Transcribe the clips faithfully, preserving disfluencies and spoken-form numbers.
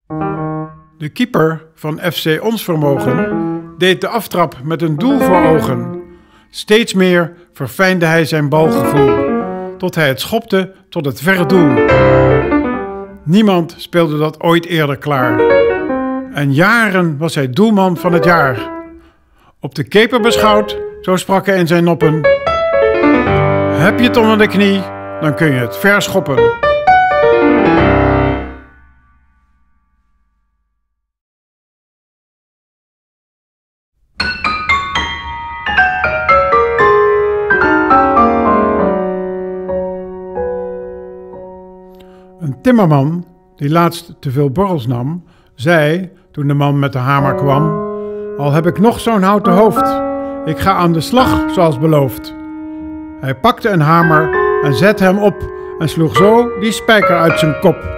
De keeper van F C Ons Vermogen deed de aftrap met een doel voor ogen. Steeds meer verfijnde hij zijn balgevoel, tot hij het schopte tot het verre doel. Niemand speelde dat ooit eerder klaar. En jaren was hij doelman van het jaar. Op de keeper beschouwd, zo sprak hij in zijn noppen: heb je het onder de knie, dan kun je het ver schoppen. Een timmerman, die laatst te veel borrels nam, zei, toen de man met de hamer kwam: al heb ik nog zo'n houten hoofd, ik ga aan de slag zoals beloofd. Hij pakte een hamer en zette hem op en sloeg zo die spijker uit zijn kop.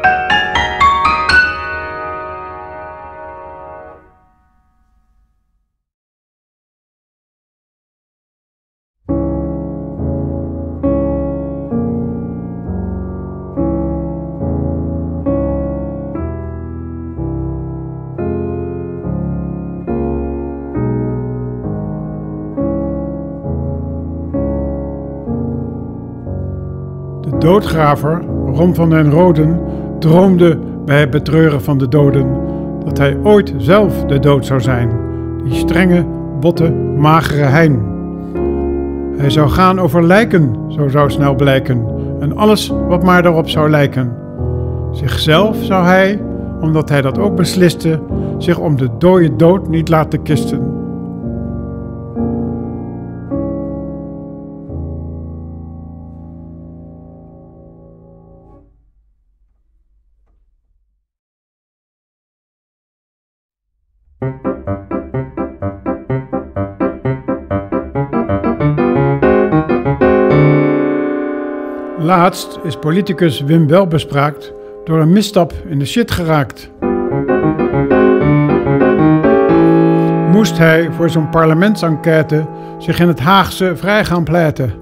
De doodgraver, Ron van den Roden, droomde bij het betreuren van de doden dat hij ooit zelf de dood zou zijn, die strenge, botte, magere hein. Hij zou gaan over lijken, zo zou snel blijken, en alles wat maar daarop zou lijken. Zichzelf zou hij, omdat hij dat ook besliste, zich om de dode dood niet laten kisten. Laatst is politicus Wim Welbespraakt door een misstap in de shit geraakt. Moest hij voor zo'n parlementsenquête zich in het Haagse vrij gaan pleiten.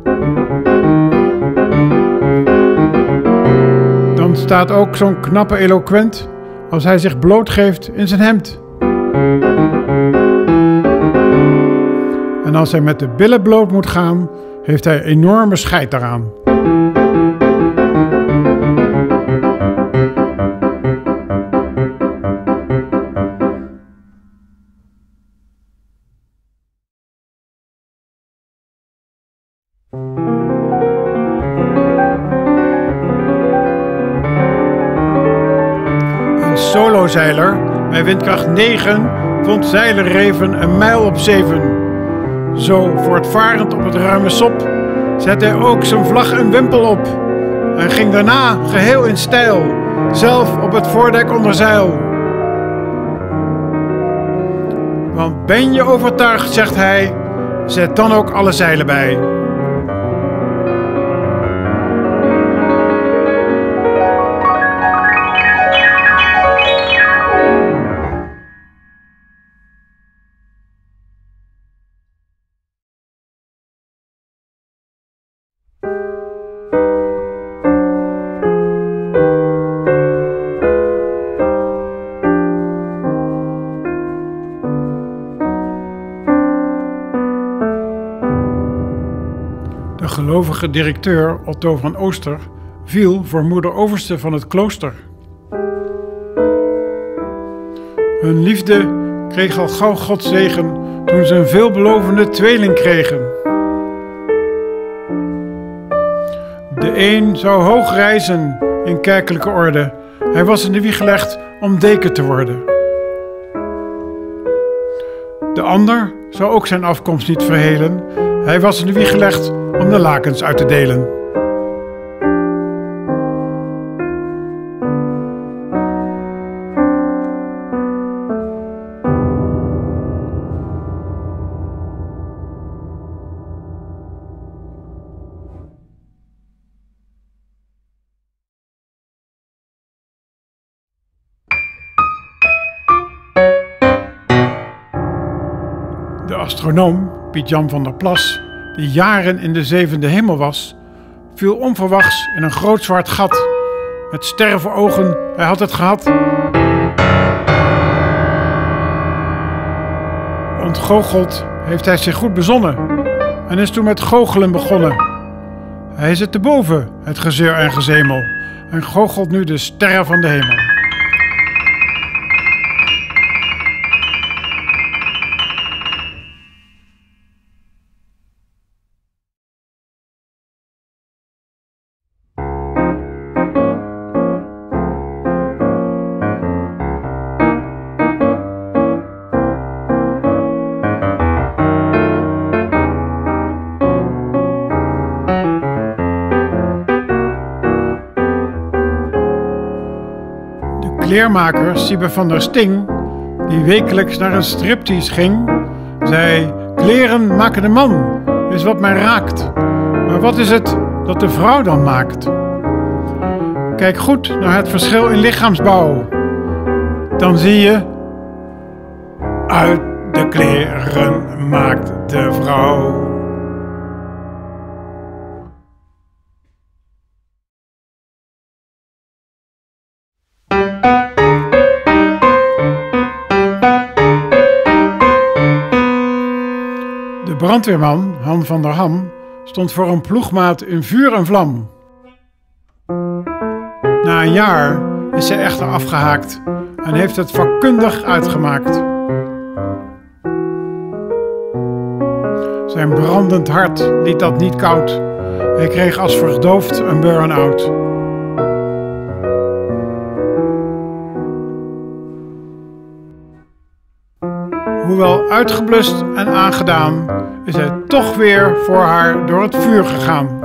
Dan staat ook zo'n knappe eloquent als hij zich blootgeeft in zijn hemd. En als hij met de billen bloot moet gaan, heeft hij enorme scheid daaraan. Een solozeiler bij windkracht negen vond zeilerreven een mijl op zeven. Zo voortvarend op het ruime sop zette hij ook zijn vlag en wimpel op en ging daarna geheel in stijl, zelf op het voordek onder zeil. Want ben je overtuigd, zegt hij, zet dan ook alle zeilen bij. De gelovige directeur Otto van Ooster viel voor moeder overste van het klooster. Hun liefde kreeg al gauw Gods zegen toen ze een veelbelovende tweeling kregen. De een zou hoog reizen in kerkelijke orde. Hij was in de wieg gelegd om deken te worden. De ander zou ook zijn afkomst niet verhelen. Hij was in de wieg gelegd om de lakens uit te delen. De astronoom Piet-Jan van der Plas, die jaren in de zevende hemel was, viel onverwachts in een groot zwart gat. Met sterren voor ogen, hij had het gehad. Ontgoocheld heeft hij zich goed bezonnen en is toen met goochelen begonnen. Hij zit te boven, het gezeur en gezemel, en goochelt nu de sterren van de hemel. Kleermaker Siebe van der Sting, die wekelijks naar een striptease ging, zei: kleren maken de man, is wat mij raakt. Maar wat is het dat de vrouw dan maakt? Kijk goed naar het verschil in lichaamsbouw. Dan zie je, uit de kleren maakt de vrouw. De brandweerman, Han van der Ham, stond voor een ploegmaat in vuur en vlam. Na een jaar is hij echter afgehaakt en heeft het vakkundig uitgemaakt. Zijn brandend hart liet dat niet koud. Hij kreeg als verdoofd een burn-out. Hoewel uitgeblust en aangedaan, is hij toch weer voor haar door het vuur gegaan.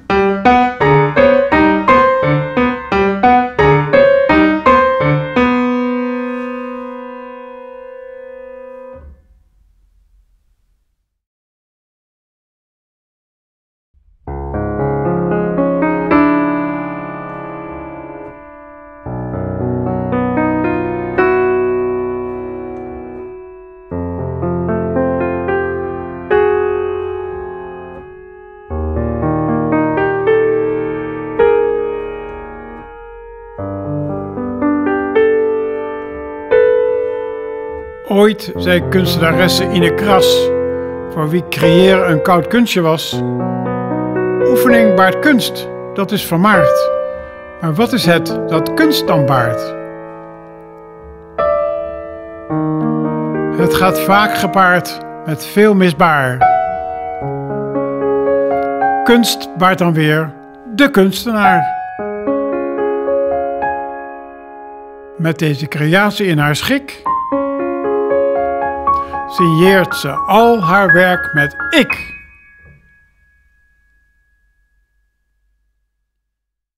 Ooit zei kunstenaresse Ine Kras, voor wie creëren een koud kunstje was: oefening baart kunst, dat is vermaard. Maar wat is het dat kunst dan baart? Het gaat vaak gepaard met veel misbaar. Kunst baart dan weer de kunstenaar. Met deze creatie in haar schik signeert ze al haar werk met ik.